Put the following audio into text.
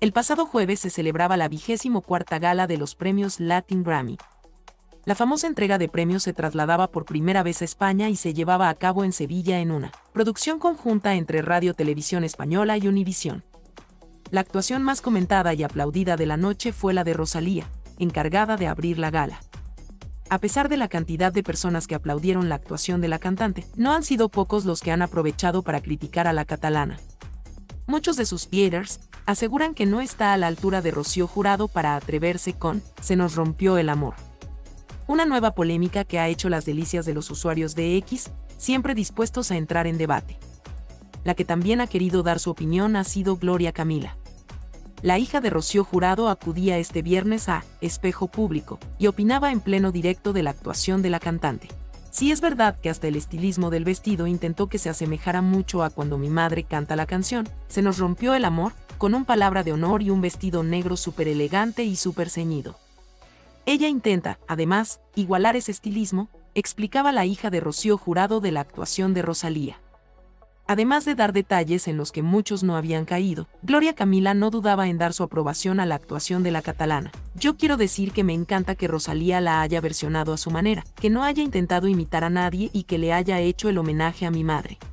El pasado jueves se celebraba la 24ª gala de los premios Latin Grammy. La famosa entrega de premios se trasladaba por primera vez a España y se llevaba a cabo en Sevilla en una producción conjunta entre Radio Televisión Española y Univisión. La actuación más comentada y aplaudida de la noche fue la de Rosalía, encargada de abrir la gala. A pesar de la cantidad de personas que aplaudieron la actuación de la cantante, no han sido pocos los que han aprovechado para criticar a la catalana. Muchos de sus haters aseguran que no está a la altura de Rocío Jurado para atreverse con "Se nos rompió el amor". Una nueva polémica que ha hecho las delicias de los usuarios de X, siempre dispuestos a entrar en debate. La que también ha querido dar su opinión ha sido Gloria Camila. La hija de Rocío Jurado acudía este viernes a Espejo Público y opinaba en pleno directo de la actuación de la cantante. Sí es verdad que hasta el estilismo del vestido intentó que se asemejara mucho a Cuando mi madre canta la canción, Se nos rompió el amor, con un palabra de honor y un vestido negro súper elegante y súper ceñido. Ella intenta, además, igualar ese estilismo, explicaba la hija de Rocío Jurado de la actuación de Rosalía. Además de dar detalles en los que muchos no habían caído, Gloria Camila no dudaba en dar su aprobación a la actuación de la catalana. Yo quiero decir que me encanta que Rosalía la haya versionado a su manera, que no haya intentado imitar a nadie y que le haya hecho el homenaje a mi madre.